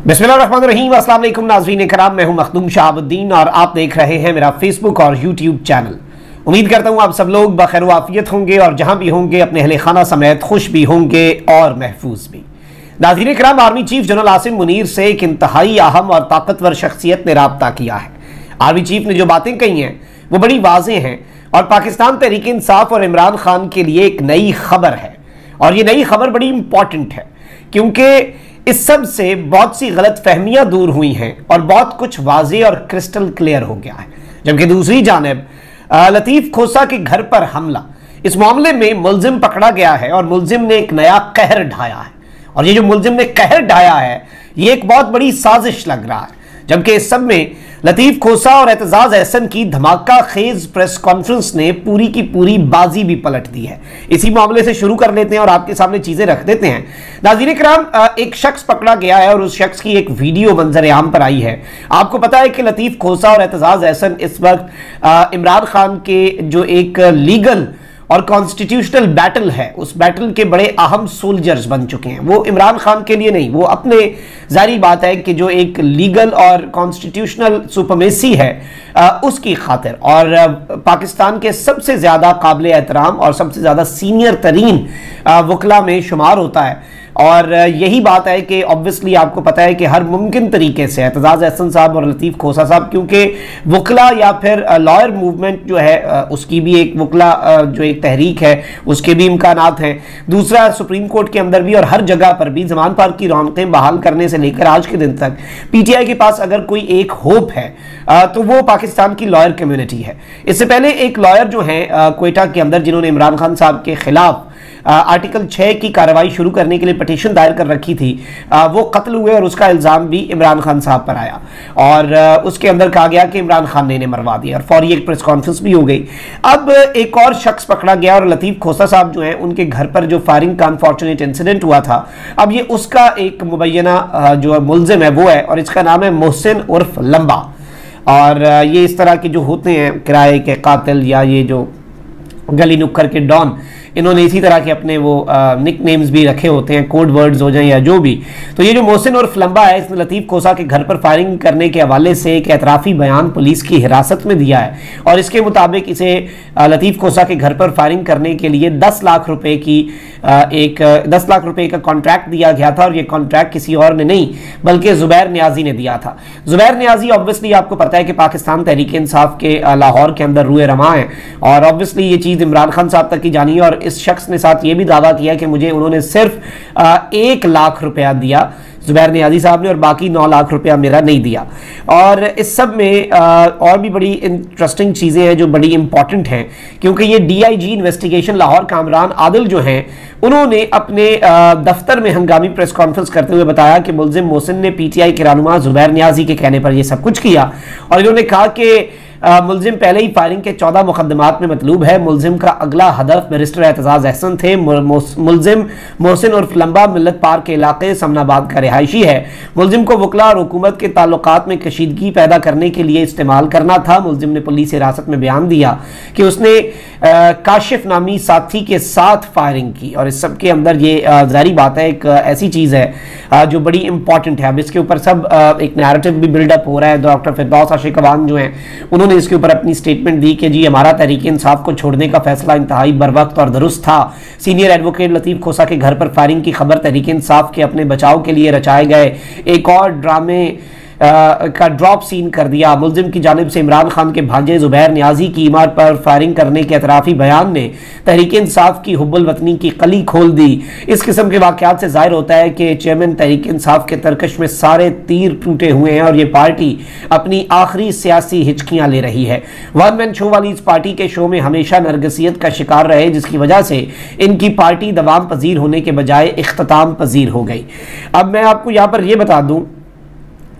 बिस्मिल्लाहिर्रहमानिर्रहीम। अस्सलाम वालेकुम नाज़रीन कराम, मैं हूं मखदूम शहाबुद्दीन और आप देख रहे हैं मेरा फेसबुक और यूट्यूब चैनल। उम्मीद करता हूं आप सब लोग बखैर वाफियत होंगे और जहां भी होंगे अपने अहले खाना समेत खुश भी होंगे और महफूज भी। नाज़रीन कराम, army chief general Asim Munir से एक इंतहाई अहम और ताकतवर शख्सियत ने राब्ता किया है। आर्मी चीफ ने जो बातें कही हैं वो बड़ी वाज़ेह हैं और पाकिस्तान तहरीक इंसाफ और इमरान खान के लिए एक नई खबर है। और ये नई खबर बड़ी इंपॉर्टेंट है क्योंकि इस सब से बहुत सी गलत फहमियां दूर हुई हैं और बहुत कुछ वाज़ेह और क्रिस्टल क्लियर हो गया है। जबकि दूसरी जानिब लतीफ़ खोसा के घर पर हमला, इस मामले में मुलजिम पकड़ा गया है और मुलजिम ने एक नया कहर ढाया है। और ये जो मुलजिम ने कहर ढाया है ये एक बहुत बड़ी साजिश लग रहा है। जबकि इस सब में लतीफ़ खोसा और एतजाज़ अहसन की धमाका खेज प्रेस कॉन्फ्रेंस ने पूरी की पूरी बाजी भी पलट दी है। इसी मामले से शुरू कर लेते हैं और आपके सामने चीजें रख देते हैं। नाज़रीन किराम, एक शख्स पकड़ा गया है और उस शख्स की एक वीडियो मंजर आम पर आई है। आपको पता है कि लतीफ़ खोसा और एतजाज़ अहसन इस वक्त इमरान खान के जो एक लीगल और कॉन्स्टिट्यूशनल बैटल है उस बैटल के बड़े अहम सोल्जर्स बन चुके हैं। वो इमरान खान के लिए नहीं, वो अपने जारी बात है कि जो एक लीगल और कॉन्स्टिट्यूशनल सुपरमेसी है उसकी खातिर, और पाकिस्तान के सबसे ज़्यादा काबिल एहतराम और सबसे ज़्यादा सीनियर तरीन वकला में शुमार होता है। और यही बात है कि ऑब्वियसली आपको पता है कि हर मुमकिन तरीके से एतजाज़ अहसन साहब और लतीफ़ खोसा साहब, क्योंकि वकला या फिर लॉयर मूवमेंट जो है उसकी भी एक वकला जो एक तहरीक है उसके भी इम्कानात हैं। दूसरा, सुप्रीम कोर्ट के अंदर भी और हर जगह पर भी ज़मान पार्क की रौनकें बहाल करने से लेकर आज के दिन तक PTI के पास अगर कोई एक होप है तो वो पाकिस्तान की लॉयर कम्युनिटी है। इससे पहले एक लॉयर जो है क्वेटा के अंदर, जिन्होंने इमरान खान साहब के खिलाफ आर्टिकल 6 की कार्रवाई शुरू करने के लिए पटिशन दायर कर रखी थी, वो कत्ल हुए और उसका इल्ज़ाम भी इमरान खान साहब पर आया और उसके अंदर कहा गया कि इमरान खान ने इन्हें मरवा दिया और फौरी एक प्रेस कॉन्फ्रेंस भी हो गई। अब एक और शख्स पकड़ा गया और लतीफ़ खोसा साहब जो है उनके घर पर जो फायरिंग का अनफॉर्चुनेट इंसिडेंट हुआ था, अब ये उसका एक मुबैना जो मुलजिम है वो है और इसका नाम है मोहसिन उर्फ लंबा। और ये इस तरह के जो होते हैं किराए के कातिल या ये जो गली नुक्कर के डॉन, इन्होंने इसी तरह के अपने वो निक नेम्स भी रखे होते हैं, कोड वर्ड्स हो जाएं या जो भी। तो ये जो मोहसिन उर्फ लंबा है, इसने लतीफ़ खोसा के घर पर फायरिंग करने के हवाले से एक एतराफ़ी बयान पुलिस की हिरासत में दिया है और इसके मुताबिक इसे लतीफ़ खोसा के घर पर फायरिंग करने के लिए 10 लाख रुपए की 10 लाख रुपए का कॉन्ट्रैक्ट दिया गया था। और ये कॉन्ट्रैक्ट किसी और ने नहीं बल्कि ज़ुबैर नियाज़ी ने दिया था। ज़ुबैर नियाज़ी ऑब्वियसली आपको पता है कि पाकिस्तान तहरीक इंसाफ के लाहौर के अंदर रूए रमा है और ऑब्वियसली ये चीज़ इमरान खान साहब तक की जानी है। और इस शख्स ने साथ ये भी दावा किया कि मुझे उन्होंने सिर्फ 1 लाख रुपया दिया ज़ुबैर नियाज़ी साहब ने और बाकी 9 लाख रुपया मेरा नहीं दिया। और इस सब में और भी बड़ी इंटरेस्टिंग चीज़ें हैं जो बड़ी इंपॉर्टेंट हैं, क्योंकि ये DIG इन्वेस्टिगेशन लाहौर कामरान आदिल जो हैं उन्होंने अपने दफ्तर में हंगामी प्रेस कॉन्फ्रेंस करते हुए बताया कि मुलजिम मोहसिन ने PTI के रहनुमा ज़ुबैर नियाज़ी के कहने पर यह सब कुछ किया। और इन्होंने कहा कि मुलजिम पहले ही फायरिंग के 14 मुकदमात में मतलूब है। मुलजिम का अगला हदफ बैरिस्टर एतजाज़ अहसन थे। मुलजिम मोहसिन उर्फ लंबा मिल्लत पार्क के इलाके समनाबाद का रिहायशी है। मुलजिम को वकला और हुकूमत के ताल्लुकात में कशीदगी पैदा करने के लिए इस्तेमाल करना था। मुलजिम ने पुलिस हिरासत में बयान दिया कि उसने काशिफ नामी साथी के साथ फायरिंग की। और इस सब के अंदर ये जारी बात है, एक ऐसी चीज़ है जो बड़ी इंपॉर्टेंट है। अब इसके ऊपर सब एक नैरेटिव भी बिल्डअप हो रहा है। डॉक्टर फिरदौस आशिक अवान जो हैं उन्होंने इसके ऊपर अपनी स्टेटमेंट दी कि जी हमारा तहरीक इंसाफ को छोड़ने का फैसला इंतहाई बरवक्त और दुरुस्त था। सीनियर एडवोकेट लतीफ़ खोसा के घर पर फायरिंग की खबर तहरीक इंसाफ के अपने बचाव के लिए रचाए गए एक और ड्रामे का ड्रॉप सीन कर दिया। मुलजिम की जानिब से इमरान खान के भांजे ज़ुबैर नियाज़ी की इमारत पर फायरिंग करने के एतराफ़ी बयान ने तहरीक इंसाफ की हुब्बुल वतनी की कली खोल दी। इस किस्म के वाक़यात से ज़ाहिर होता है कि चेयरमैन तहरीक इंसाफ के तरकश में सारे तीर टूटे हुए हैं और ये पार्टी अपनी आखिरी सियासी हिचकियाँ ले रही है। वन मैन शो वाली इस पार्टी के शो में हमेशा नरगसियत का शिकार रहे, जिसकी वजह से इनकी पार्टी दवाम पजीर होने के बजाय इख्तिताम पजीर हो गई। अब मैं आपको यहाँ पर यह बता दूँ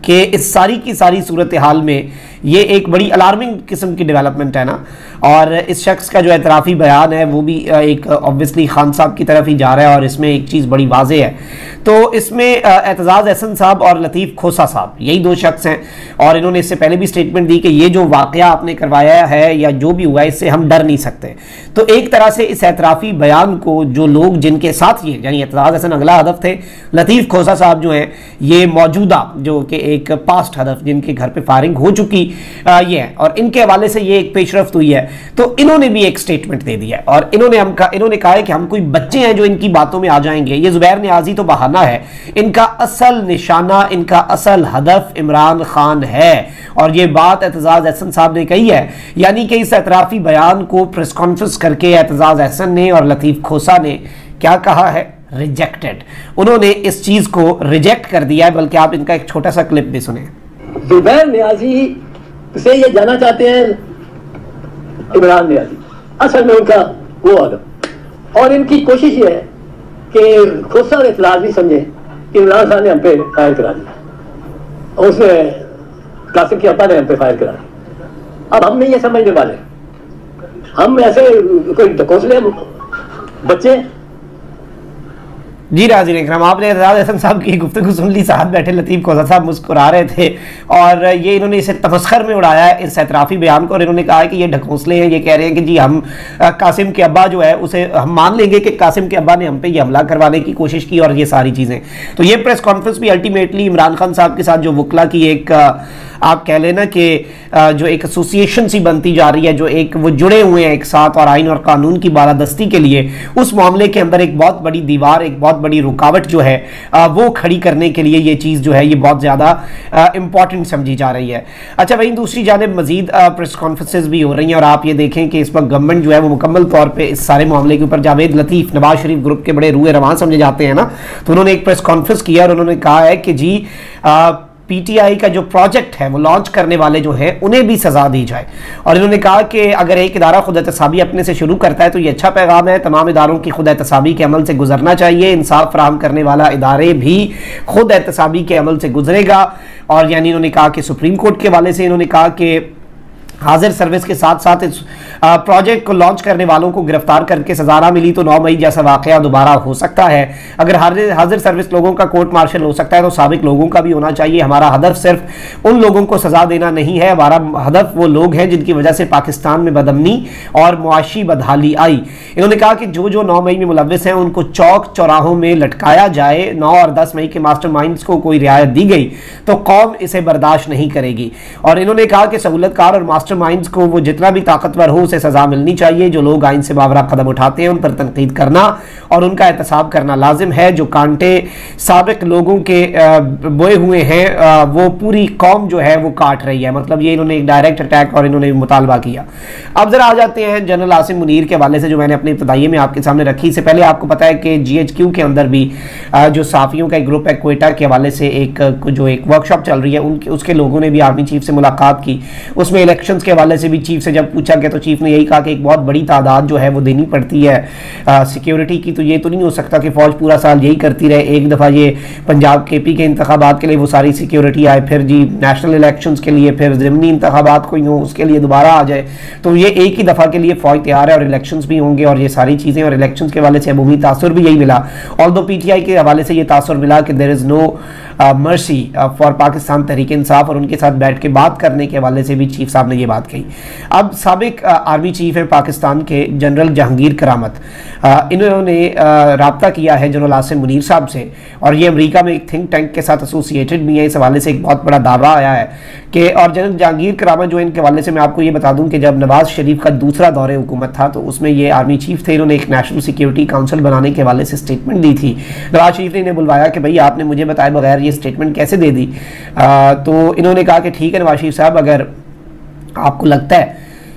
कि इस सारी की सारी सूरत हाल में ये एक बड़ी अलार्मिंग किस्म की डेवलपमेंट है ना। और इस शख्स का जो एतराफ़ी बयान है वो भी एक ऑब्वियसली खान साहब की तरफ ही जा रहा है और इसमें एक चीज़ बड़ी वाज़ेह है। तो इसमें एतजाज़ अहसन साहब और लतीफ़ खोसा साहब यही दो शख्स हैं और इन्होंने इससे पहले भी स्टेटमेंट दी कि ये जो वाक़या आपने करवाया है या जो भी हुआ है इससे हम डर नहीं सकते। तो एक तरह से इस एतराफ़ी बयान को जो लोग जिनके साथ ये यानी एतजाज़ अहसन अगला हदफ थे, लतीफ़ खोसा साहब जो हैं ये मौजूदा जो कि एक पास्ट हदफ जिनके घर पर फायरिंग हो चुकी ये है और इनके हवाले से ये एक पेशरफ्त हुई है। तो इन्होंने भी एक स्टेटमेंट दे दिया और इन्होंने कहा है कि हम कोई बच्चे हैं जो इनकी बातों में आ जाएंगे। ये जुबैर नियाज़ी तो बहाना है, इनका असल निशाना, इनका असल हदफ इमरान खान है। और ये बात एतजाज़ अहसन साहब ने कही है, यानी कि इस एतराफ़ी बयान को प्रेस कॉन्फ्रेंस करके एतजाज़ अहसन ने और लतीफ़ खोसा ने क्या कहा है, रिजेक्टेड। उन्होंने इस चीज़ को रिजेक्ट कर दिया है। बल्कि आप इनका एक छोटा सा क्लिप भी सुने। जुबैर नियाज़ी से ये जानना चाहते हैं इमरान नियाज़ी असल में उनका वो आदम, और इनकी कोशिश ये है कि खोसा ने लाजमी समझे कि इमरान खान ने हम पे फायर करा दिया और उसने कासिम के अब्बा ने हम पे फायर करा दिया। अब हम नहीं ये समझने वाले, हम ऐसे कोई ढकोसले बच्चे। जी नाज़रीन इकराम, आपने एतजाज़ अहसन साहब की गुफ्तगू सुन ली। साथ बैठे लतीफ़ खोसा साहब मुस्कुरा रहे थे और ये इन्होंने इसे तमस्खर में उड़ाया है इस एतराफ़ी बयान को और इन्होंने कहा है कि ये ढकोसले हैं। ये कह रहे हैं कि जी हम कासिम के अब्बा जो है उसे हम मान लेंगे कि कासिम के अब्बा ने हम पे ये हमला करवाने की कोशिश की और ये सारी चीज़ें। तो ये प्रेस कॉन्फ्रेंस भी अल्टीमेटली इमरान खान साहब के साथ जो वकला की एक आप कह लेना कि जो एक एसोसिएशन सी बनती जा रही है, जो एक वो जुड़े हुए हैं एक साथ और आइन और कानून की बालादस्ती के लिए, उस मामले के अंदर एक बहुत बड़ी दीवार, एक बहुत बड़ी रुकावट जो है वो खड़ी करने के लिए ये चीज़ जो है ये बहुत ज़्यादा इंपॉर्टेंट समझी जा रही है। अच्छा, वहीं दूसरी जानिब मजीद प्रेस कॉन्फ्रेंसेज भी हो रही हैं और आप ये देखें कि इस वक्त गवर्नमेंट जो है वो मुकम्मल तौर पर इस सारे मामले के ऊपर जावेद लतीफ़ नवाज शरीफ ग्रुप के बड़े रूए रवान समझे जाते हैं ना, तो उन्होंने एक प्रेस कॉन्फ्रेंस किया और उन्होंने कहा है कि जी पीटीआई का जो प्रोजेक्ट है वो लॉन्च करने वाले जो हैं उन्हें भी सजा दी जाए। और इन्होंने कहा कि अगर एक इदारा खुद एहतसाबी अपने से शुरू करता है तो ये अच्छा पैगाम है। तमाम इदारों की खुद एहतसाबी के अमल से गुजरना चाहिए। इंसाफ फराहम करने वाला इदारे भी खुद एहतसाबी के अमल से गुजरेगा। और यानी इन्होंने कहा कि सुप्रीम कोर्ट के हवाले से इन्होंने कहा कि हाजिर सर्विस के साथ साथ इस प्रोजेक्ट को लॉन्च करने वालों को गिरफ्तार करके सजा ना मिली तो 9 मई जैसा वाकया दोबारा हो सकता है। अगर हाजिर सर्विस लोगों का कोर्ट मार्शल हो सकता है तो साबिक लोगों का भी होना चाहिए। हमारा हदफ सिर्फ उन लोगों को सजा देना नहीं है, हमारा हदफ वो लोग हैं जिनकी वजह से पाकिस्तान में बदअमनी और मुआशी बदहाली आई। इन्होंने कहा कि जो जो 9 मई में मुलव्विस हैं उनको चौक चौराहों में लटकाया जाए। 9 और 10 मई के मास्टरमाइंड्स को कोई रियायत दी गई तो कौम इसे बर्दाश्त नहीं करेगी। और इन्होंने कहा कि सहूलतकार और मास्टरमाइंड्स को वो जितना भी ताकतवर हो उसे सजा मिलनी चाहिए। जो लोग आइन से बावरा कदम उठाते हैं उन पर तनकीद करना और उनका एहतसाब करना लाजिम है। जो कांटे साबिक लोगों के बोए हुए हैं वो पूरी कौम जो है वो काट रही है। मतलब ये इन्होंने एक डायरेक्ट अटैक और इन्होंने मुतालबा किया। अब जरा आ जाते हैं जनरल आसिम मुनीर के हवाले से जो मैंने अपने इब्तदाई में आपके सामने रखी। इससे पहले आपको पता है कि GHQ के अंदर भी जो साफियों का एक ग्रुप है क्वेटा के हवाले से एक वर्कशॉप चल रही है, उसके लोगों ने भी आर्मी चीफ से मुलाकात की। उसमें इलेक्शंस के हवाले से भी चीफ से जब पूछा गया तो चीफ ने यही कहा कि एक बहुत बड़ी तादाद जो है वो देनी पड़ती है सिक्योरिटी की। तो ये तो नहीं हो सकता कि फौज पूरा साल यही करती रहे। एक दफ़ा ये पंजाब KP के इंतखाबात के लिए वो सारी सिक्योरिटी आए, फिर जी नेशनल इलेक्शंस के लिए, फिर ज़मीनी इंतखाबात कोई हो उसके लिए दोबारा आ जाए। तो ये एक ही दफ़ा के लिए फौज तैयार है और इलेक्शंस भी होंगे और ये सारी चीज़ें। और इलेक्शंस के हवाले से अमूमी तासुर भी यही मिला। ऑल्दो PTI के हवाले से ये तासुर मिला कि there is no mercy for Pakistan Tehreek Insaf, और उनके साथ बैठ के बात करने के हवाले से भी चीफ साहब ने ये बात कही। अब साबिक आर्मी चीफ हैं पाकिस्तान के जनरल जहांगीर करामत, इन्होंने रब्ता किया है जनरल आसिम मुनीर साहब से और ये अमेरिका में एक थिंक टैंक के साथ एसोसिएटेड भी है। इस हवाले से एक बहुत बड़ा दावा आया है कि और जनरल जहांगीर करामत जो इनके हवाले से मैं आपको ये बता दूं कि जब नवाज शरीफ का दूसरा दौरे हुकूमत था तो उसमें ये आर्मी चीफ थे। इन्होंने एक नेशनल सिक्योरिटी काउंसिल बनाने के हवाले से स्टेटमेंट दी थी। नवाज शरीफ ने इन्हें बुलवाया कि भाई आपने मुझे बताए बगैर ये स्टेटमेंट कैसे दे दी। तो इन्होंने कहा कि ठीक है नवाज शरीफ साहब, अगर आपको लगता है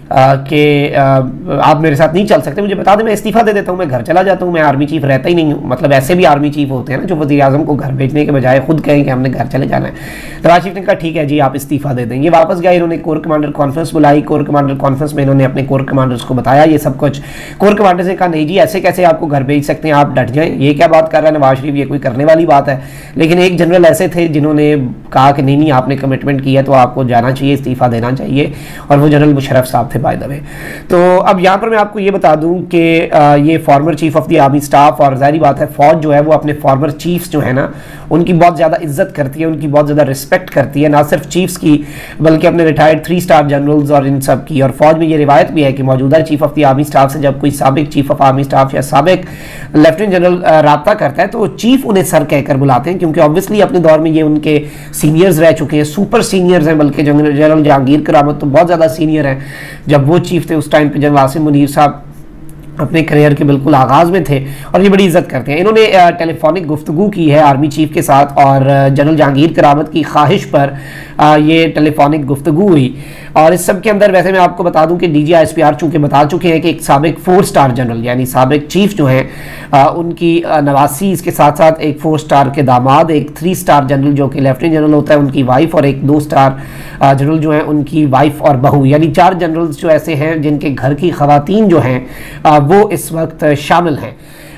कि आप मेरे साथ नहीं चल सकते, मुझे बता दें, मैं इस्तीफ़ा दे देता हूँ, मैं घर चला जाता हूँ, मैं आर्मी चीफ रहता ही नहीं हूँ। मतलब ऐसे भी आर्मी चीफ होते हैं ना जो वज़ीर आज़म को घर भेजने के बजाय खुद कहें कि हमने घर चले जाना है। नवाज शरीफ ने कहा ठीक है जी आप इस्तीफ़ा दे दें। ये वापस गए, इन्होंने कोर कमांडर कॉन्फ्रेंस बुलाई, कोर कमांडर कॉन्फ्रेंस में इन्होंने अपने कोर कमांडर्स को बताया ये सब कुछ। कोर कमांडर ने कहा नहीं जी ऐसे कैसे आपको घर भेज सकते हैं, आप डट जाएं, ये क्या बात कर रहा है नवाज शरीफ, ये कोई करने वाली बात है। लेकिन एक जनरल ऐसे थे जिन्होंने कहा कि नहीं आपने कमिटमेंट किया तो आपको जाना चाहिए, इस्तीफ़ा देना चाहिए, और वो जनरल मुशर्रफ साहब थे बाय द वे। तो अब यहाँ पर मैं आपको ये बता दूं कि ये former chief of the army staff, और जाहिर बात है फौज जो है वो अपने फॉर्मर चीफ्स जो है ना उनकी बहुत ज़्यादा इज्जत करती है, उनकी बहुत ज़्यादा रिस्पेक्ट करती है, ना सिर्फ चीफ्स की बल्कि अपने रिटायर्ड 3 स्टार जनरल्स और इन सब की। और फौज में ये रिवायत भी है कि मौजूदा chief of the army staff से जब कोई साबिक चीफ ऑफ आर्मी स्टाफ या साबिक लेफ्टिनेंट जनरल रब्ता करता है तो चीफ उन्हें सर कहकर बुलाते हैं, क्योंकि ऑब्वियसली अपने दौर में ये उनके सीनियर्स रह चुके हैं, सुपर सीनियर्स हैं, बल्कि जनरल जहांगीर करामत तो बहुत ज़्यादा सीनियर हैं। जब वो चीफ थे उस टाइम पे जनरल आसिम मुनीर साहब अपने करियर के बिल्कुल आगाज़ में थे और ये बड़ी इज्जत करते हैं। इन्होंने टेलीफोनिक गुफ्तगू की है आर्मी चीफ के साथ, और जनरल जहांगीर करामत की ख्वाहिश पर ये टेलीफोनिक गुफ्तगू हुई। और इस सब के अंदर वैसे मैं आपको बता दूं कि DGISPR चूँकि बता चुके हैं कि एक साबिक 4 स्टार जनरल यानी साबिक चीफ जो हैं उनकी नवासी, इसके साथ साथ एक 4 स्टार के दामाद, एक 3 स्टार जनरल जो कि लेफ्टिनेंट जनरल होता है उनकी वाइफ, और एक 2 स्टार जनरल जो है उनकी वाइफ और बहू, यानी 4 जनरल्स जो ऐसे हैं जिनके घर की खवातीन जो हैं वो इस वक्त शामिल हैं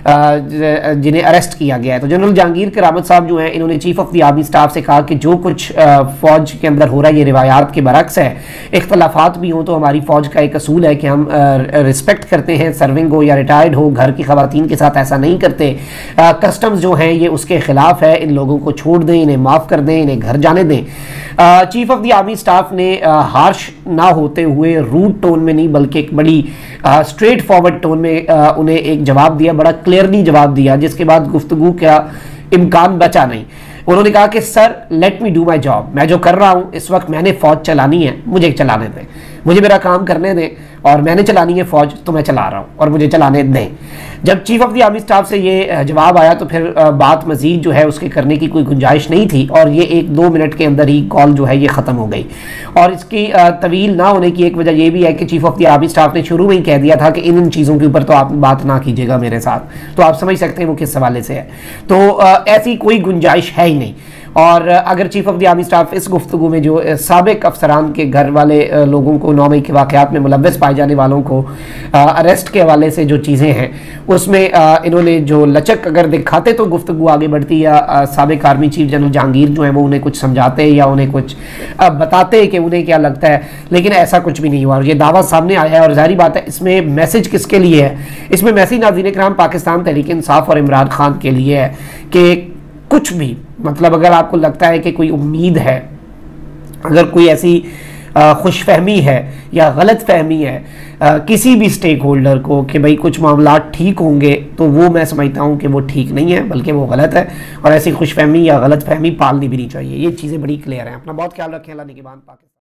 जिन्हें अरेस्ट किया गया है। तो जनरल जहांगीर करामत साहब जो हैं इन्होंने chief of the army staff से कहा कि जो कुछ फौज के अंदर हो रहा है ये रिवायात के बरक्स है, इख्तलाफात भी हों तो हमारी फौज का एक असूल है कि हम रिस्पेक्ट करते हैं, सर्विंग हो या रिटायर्ड हो, घर की खवातीन के साथ ऐसा नहीं करते। कस्टम्स जो हैं ये उसके खिलाफ है, इन लोगों को छोड़ दें, इन्हें माफ़ कर दें, इन्हें घर जाने दें। Chief of the army staff ने हार्श ना होते हुए, रूड टोन में नहीं बल्कि एक बड़ी स्ट्रेट फॉरवर्ड टोन में उन्हें एक जवाब दिया, बड़ा क्लियरली जवाब दिया, जिसके बाद गुफ्तगू का इम्कान बचा नहीं। उन्होंने कहा कि sir let me do my job, मैं जो कर रहा हूँ इस वक्त मैंने फौज चलानी है, मुझे चलाने दें, मुझे मेरा काम करने दें, और मैंने चलानी है फौज तो मैं चला रहा हूँ और मुझे चलाने दें। जब chief of the army staff से ये जवाब आया तो फिर बात मजीद जो है उसके करने की कोई गुंजाइश नहीं थी, और ये 1-2 मिनट के अंदर ही कॉल जो है ये ख़त्म हो गई। और इसकी तवील ना होने की एक वजह ये भी है कि chief of the army staff ने शुरू में ही कह दिया था कि इन चीज़ों के ऊपर तो आप बात ना कीजिएगा मेरे साथ, तो आप समझ सकते हैं वो किस हवाले से है। तो ऐसी कोई गुंजाइश है ही नहीं। और अगर chief of the army staff इस गुफ्तगू में जो साबिक अफसरान के घर वाले लोगों को 9 मई के वाक़यात में मुलव्वस पाए जाने वालों को अरेस्ट के हवाले से जो चीज़ें हैं उसमें इन्होंने जो लचक अगर दिखाते तो गुफ्तगू आगे बढ़ती, या साबिक आर्मी चीफ जनरल जहांगीर जो है वो उन्हें कुछ समझाते या उन्हें कुछ बताते कि उन्हें क्या लगता है, लेकिन ऐसा कुछ भी नहीं हुआ और ये दावा सामने आया है। और जाहिर बात है इसमें मैसेज किसके लिए है, इसमें मैसेज नाज़रीन कराम पाकिस्तान तहरीक इंसाफ और इमरान खान के लिए है कि कुछ भी, मतलब अगर आपको लगता है कि कोई उम्मीद है, अगर कोई ऐसी खुशफहमी है या गलत फहमी है किसी भी स्टेक होल्डर को कि भाई कुछ मामला ठीक होंगे, तो वो मैं समझता हूँ कि वो ठीक नहीं है बल्कि वो गलत है, और ऐसी खुशफहमी या गलत फहमी पालनी भी नहीं चाहिए। ये चीज़ें बड़ी क्लियर हैं। अपना बहुत ख्याल रखें। अल्लाह निगहबान पाकिस्तान।